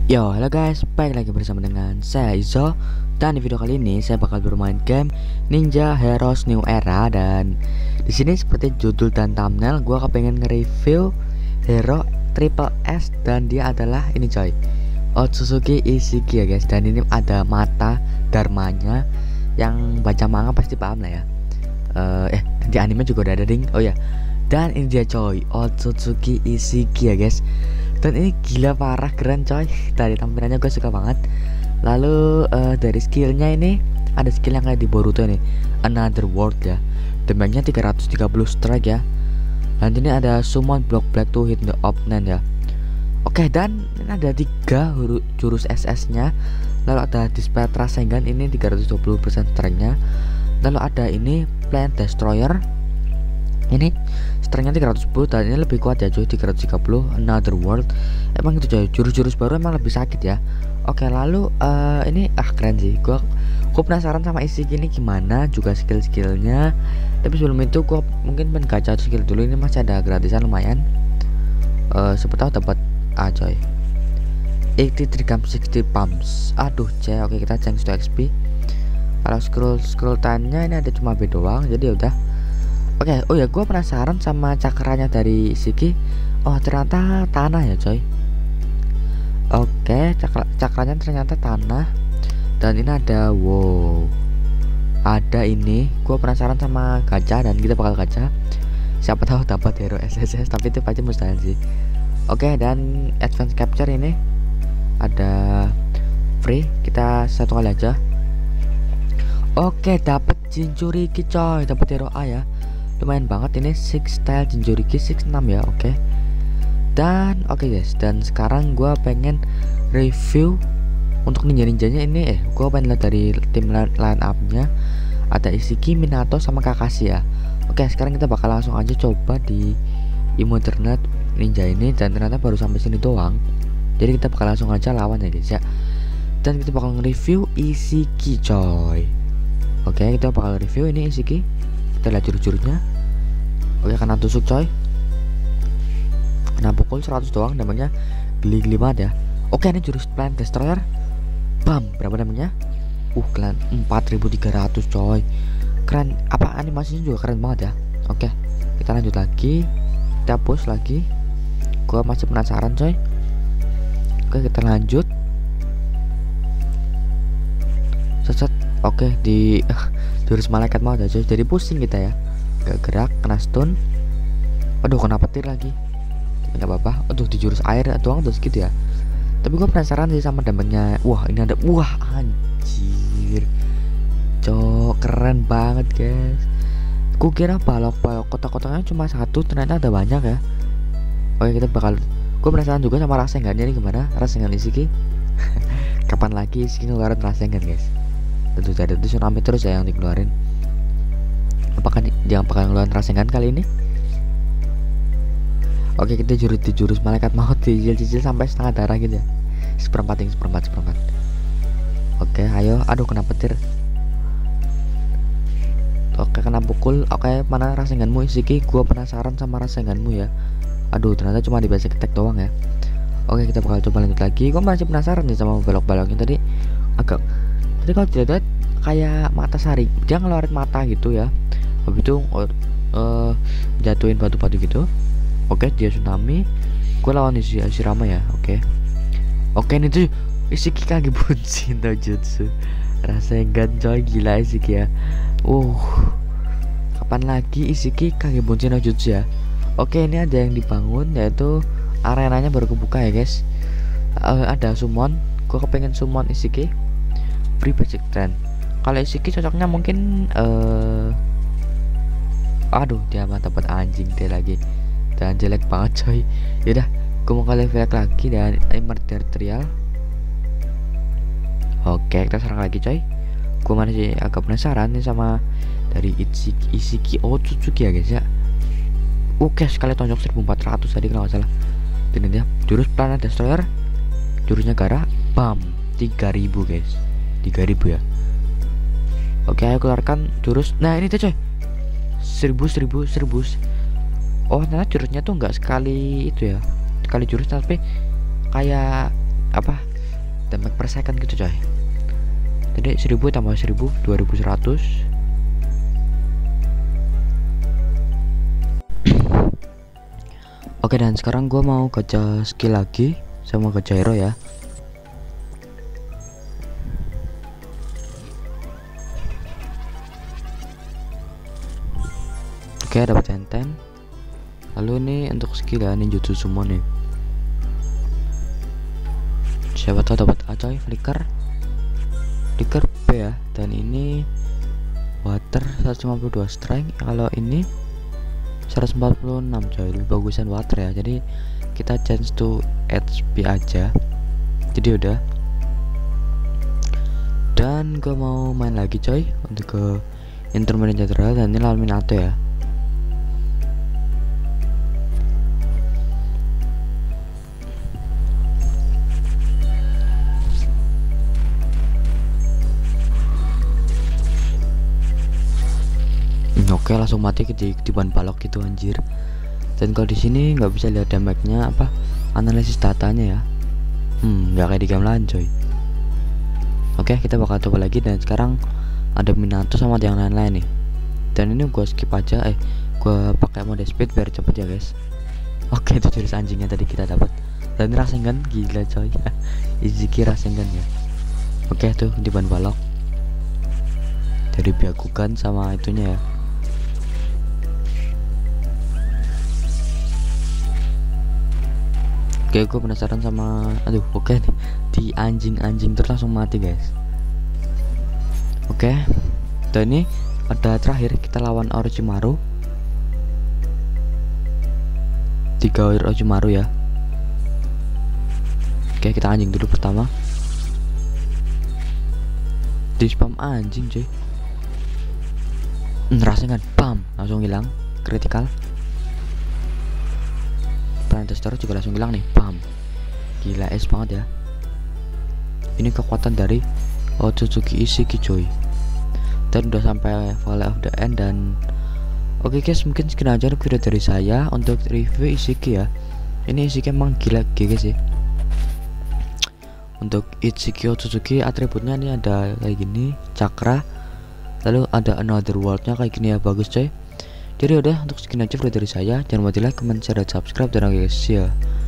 Yo, halo guys, balik lagi bersama dengan saya Izo. Dan di video kali ini saya bakal bermain game Ninja Heroes New Era. Dan di sini seperti judul dan thumbnail, gue kepengen nge-review hero Triple S. Dan dia adalah ini coy, Otsutsuki Ishiki ya guys. Dan ini ada mata dharmanya. Yang baca manga pasti paham lah ya. Di anime juga udah ada ding. Oh ya, dan ini dia coy, Otsutsuki Ishiki ya guys. Dan ini gila parah, keren coy. Dari tampilannya gue suka banget. Lalu dari skillnya ini ada skill yang kayak di Boruto nih, Another World ya. Damage-nya 330 strike ya. Dan ini ada summon block black to hit the opponent ya. Oke, dan ini ada 3 jurus SS nya. Lalu ada Dispel Rasengan, ini 320% strike-nya. Lalu ada ini Plant Destroyer, ini strength-nya 310 dan ini lebih kuat ya cuy, 330. Another World, emang itu coy, jurus-jurus baru emang lebih sakit ya. Oke, lalu ini keren sih, gua penasaran sama Ishiki ini gimana juga skill-skillnya. Tapi sebelum itu gua mungkin pengen gacha skill dulu, ini masih ada gratisan lumayan. Siapa tahu dapat coy, 83 gram 60 pumps. Aduh cek. Oke, kita change to XP. Kalau scroll time-nya ini ada cuma B doang, jadi udah. Oke, oh ya, gue penasaran sama cakranya dari Ishiki. Oh, ternyata tanah ya coy. Oke, cakranya ternyata tanah. Dan ini ada, wow, ada ini. Gue penasaran sama gacha dan kita bakal gacha. Siapa tahu dapat hero SSS, tapi itu pasti mustahil sih. Oke, dan advance capture ini ada free, kita satu kali aja. Oke, dapat Jinchuriki coy, dapat hero A ya. Lumayan banget ini, 6 style Jinchuriki 66 ya. Oke. Dan oke guys, dan sekarang gua pengen review untuk ninja-ninjanya ini. Gua pengen lihat dari tim line up-nya. Ada Ishiki, Minato sama Kakashi ya. Oke, sekarang kita bakal langsung aja coba di internet ninja ini. Dan ternyata baru sampai sini doang, jadi kita bakal langsung aja lawan ya guys ya. Dan kita bakal nge-review Ishiki coy. Oke, kita bakal review ini Ishiki. Kita lihat jurus-jurusnya. Oke, kena tusuk coy, kena pukul 100 doang, damage-nya geli-geli banget ya. Oke, ini jurus Plant Destroyer. Bam, berapa damage-nya? Keren, 4300 coy. Keren, apa animasinya juga keren banget ya. Oke, kita lanjut lagi. Kita push lagi. Gua masih penasaran coy. Oke, kita lanjut. Set. Oke, di jurus malaikat mau aja coy. Jadi pusing kita ya. Gak gerak, kena stun. Aduh, kena petir lagi. Tapi gak apa-apa. Aduh, di jurus air doang terus gitu ya. Tapi gue penasaran sih sama damage-nya. Wah, ini ada. Wah, anjir. Cok, keren banget guys. Ku kira balok-balok kotak-kotaknya cuma satu, ternyata ada banyak ya. Oke, kita bakal. Gue penasaran juga sama Rasengan-nya ini gimana. Rasengan Ishiki. Kapan lagi Ishiki ngeluarin Rasengan guys? Tentu saja itu tsunami terus ya yang dikeluarin. Apakah dia bakal ngeluarin Rasengan kali ini? Oke, kita jurus malaikat maut, cicil sampai setengah darah gitu ya. Seperempat. Oke, ayo. Aduh, kena petir. Oke, kena pukul. Oke, mana Rasenganmu Ishiki? Gua penasaran sama Rasenganmu ya. Aduh, ternyata cuma di basic attack doang ya. Oke, kita bakal coba lanjut lagi. Gua masih penasaran nih sama balok-baloknya tadi. Tadi kalau dilihat kayak mata sari, dia ngeluarin mata gitu ya. Habis itu jatuhin batu-batu gitu. Oke, dia tsunami. Gue lawan Hashirama ya. Oke, ini tuh Ishiki kage bunshin no jutsu. Rasengan coy, gila Ishiki ya. Kapan lagi Ishiki kage bunshin no jutsu ya. Oke, ini ada yang dibangun, yaitu arenanya baru kebuka ya guys. Ada summon. Gue kepengen summon Ishiki. Free basic trend. Kalau Ishiki cocoknya mungkin aduh, dia mah dapat anjing deh lagi. Dan jelek banget coy. Yaudah, gue mau kali lagi dan Immortal. Oke, kita serang lagi coy. Gue masih agak penasaran nih sama dari Ishiki Otsutsuki ya guys ya. Oke, sekali tonjok 1400 tadi kalau nggak salah. Ini dia jurus Planet Destroyer. Jurusnya Gara. Bam, 3000 guys. 3000 ya. Oke, ayo keluarkan jurus. Nah, ini tuh coy, 1000. Oh, ternyata jurusnya tuh nggak sekali itu ya, sekali jurus, tapi kayak apa, damage per second gitu coy. Jadi 1000 tambah 1000 2100. Oke, dan sekarang gue mau gacha skill lagi. Saya mau gacha hero ya. Oke, dapat enten. Lalu ini untuk skill ya, ninjutsu summon nih. Siapa tahu dapat A coy, flicker B ya. Dan ini water 152 strength. Kalau ini 146 coy, lebih bagusan water ya. Jadi kita change to HP aja. Jadi udah. Dan gue mau main lagi coy untuk ke intermediate general, dan ini lawan Minato ya. Oke, langsung mati di ban balok gitu anjir. Dan kalau di sini nggak bisa lihat damage-nya apa analisis datanya ya. Nggak kayak di game lain coy. Oke, kita bakal coba lagi, dan sekarang ada Minato sama yang lain-lain nih. Dan ini gua skip aja, gua pakai mode speed biar cepet ya guys. Oke, itu jurus anjingnya tadi kita dapat. Dan Rasengan gila coy. Iziki Rasengan ya. Oke, tuh di ban balok. Jadi biakukan sama itunya ya. Oke, gue penasaran sama oke, di anjing terus langsung mati guys. Oke, dan ini ada terakhir kita lawan Orochimaru. 3 Orochimaru ya. Oke, kita anjing dulu pertama. Di spam anjing cuy. Rasanya kan pam langsung hilang, critical. Tester juga langsung bilang nih, paham. Gila es banget ya. Ini kekuatan dari Otsutsuki Ishiki coy. Dan udah sampai Valley of the End. Dan oke guys, mungkin sekian aja video dari saya untuk review Ishiki ya. Ini Ishiki emang gila GG sih. Untuk Ishiki Otsutsuki atributnya ini ada kayak gini, cakra. Lalu ada another world-nya kayak gini ya, bagus coy. Jadi udah, untuk sekian aja video dari saya. Jangan lupa di like, comment, share, dan subscribe. Dan guys ya.